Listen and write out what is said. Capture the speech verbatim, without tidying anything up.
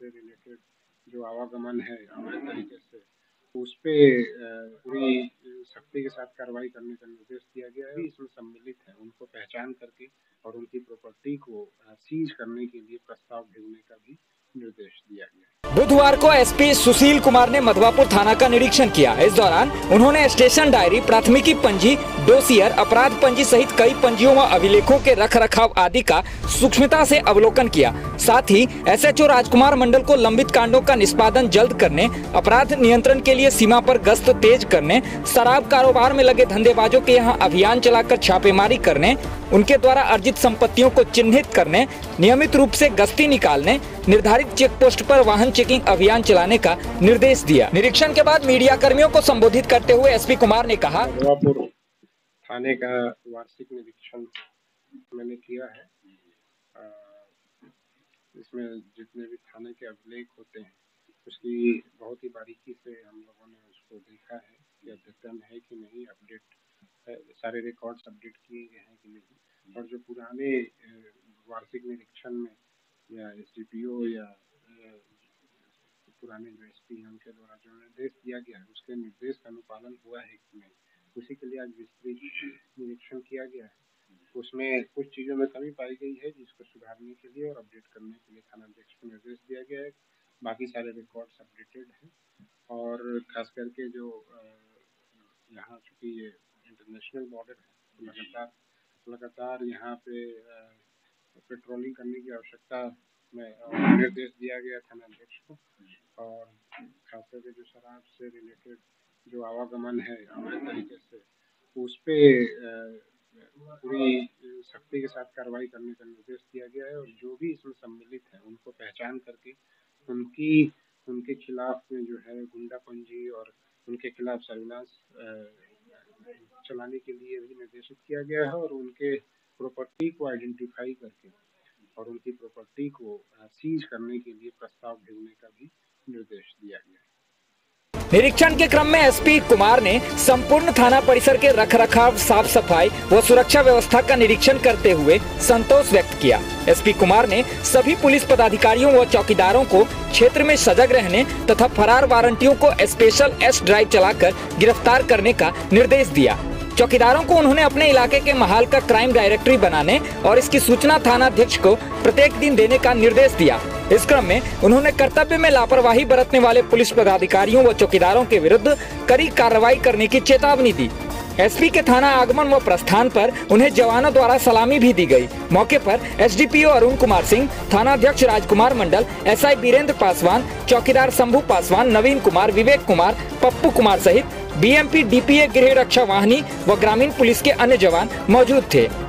से रिलेटेड जो आवागमन है अवैध तरीके से, उस पे पूरी सख्ती के साथ कार्रवाई करने का निर्देश दिया गया है। इसमें सम्मिलित है उनको पहचान करके और उनकी प्रॉपर्टी को सीज करने के लिए प्रस्ताव भेजने का भी निर्देश दिया गया है। बुधवार को एसपी सुशील कुमार ने मधवापुर थाना का निरीक्षण किया। इस दौरान उन्होंने स्टेशन डायरी, प्राथमिकी पंजी, डोसियर, अपराध पंजी सहित कई पंजियों व अभिलेखों के रख रखाव आदि का सूक्ष्मता से अवलोकन किया। साथ ही एसएचओ राजकुमार मंडल को लंबित कांडों का निष्पादन जल्द करने, अपराध नियंत्रण के लिए सीमा पर गश्त तेज करने, शराब कारोबार में लगे धंधेबाजों के यहाँ अभियान चलाकर छापेमारी करने, उनके द्वारा अर्जित संपत्तियों को चिन्हित करने, नियमित रूप से गश्ती निकालने, निर्धारित चेक पोस्ट पर वाहन चेकिंग अभियान चलाने का निर्देश दिया। निरीक्षण के बाद मीडिया कर्मियों को संबोधित करते हुए एसपी कुमार ने कहा, मधवापुर थाने का वार्षिक निरीक्षण मैंने किया है। इसमें जितने भी थाने के अभिलेख होते हैं उसकी बहुत ही बारीकी से हम लोगों ने उसको देखा है कि अद्यतन है कि नहीं, अपडेट है, सारे रिकॉर्ड्स अपडेट किए गए हैं कि नहीं। और जो पुराने वार्षिक निरीक्षण में या एसडीपीओ या पुराने जो एसपी हैं उनके द्वारा जो निर्देश दिया गया है उसके निर्देश का अनुपालन हुआ है कि नहीं, उसी के लिए आज विस्तृत निरीक्षण किया गया है। उसमें कुछ चीज़ों में कमी पाई गई है जिसको सुधारने के लिए और अपडेट करने के लिए थाना अध्यक्ष को निर्देश दिया गया है। बाकी सारे रिकॉर्ड्स अपडेटेड हैं और खास करके जो यहाँ चूँकि ये इंटरनेशनल बॉर्डर है तो लगातार लगातार यहाँ पे पेट्रोलिंग करने की आवश्यकता में निर्देश दिया गया थाना अध्यक्ष को। और खास करके जो शराब से रिलेटेड जो आवागमन है अवैध तरीके से, उस पे पूरी सख्ती के साथ कार्रवाई करने का निर्देश दिया गया है। और जो भी इसमें सम्मिलित है उनको पहचान करके उनकी उनके खिलाफ में जो है गुंडा पंजी और उनके खिलाफ सर्विलांस चलाने के लिए भी निर्देशित किया गया है और उनके प्रॉपर्टी को आइडेंटिफाई करके और उनकी प्रॉपर्टी को सीज करने के लिए प्रस्ताव भेजने का भी निर्देश दिया गया है। निरीक्षण के क्रम में एसपी कुमार ने संपूर्ण थाना परिसर के रखरखाव, साफ सफाई व सुरक्षा व्यवस्था का निरीक्षण करते हुए संतोष व्यक्त किया। एसपी कुमार ने सभी पुलिस पदाधिकारियों व चौकीदारों को क्षेत्र में सजग रहने तथा फरार वारंटियों को स्पेशल एस ड्राइव चलाकर गिरफ्तार करने का निर्देश दिया। चौकीदारों को उन्होंने अपने इलाके के माहौल का क्राइम डायरेक्टरी बनाने और इसकी सूचना थाना अध्यक्ष को प्रत्येक दिन देने का निर्देश दिया। इस क्रम में उन्होंने कर्तव्य में लापरवाही बरतने वाले पुलिस पदाधिकारियों व चौकीदारों के विरुद्ध कड़ी कार्रवाई करने की चेतावनी दी। एसपी के थाना आगमन व प्रस्थान पर उन्हें जवानों द्वारा सलामी भी दी गई। मौके पर एसडीपीओ अरुण कुमार सिंह, थाना अध्यक्ष राजकुमार मंडल, एसआई बीरेंद्र पासवान, चौकीदार शंभू पासवान, नवीन कुमार, विवेक कुमार, पप्पू कुमार सहित बीएमपी, डीपीए, गृह रक्षा वाहिनी व ग्रामीण पुलिस के अन्य जवान मौजूद थे।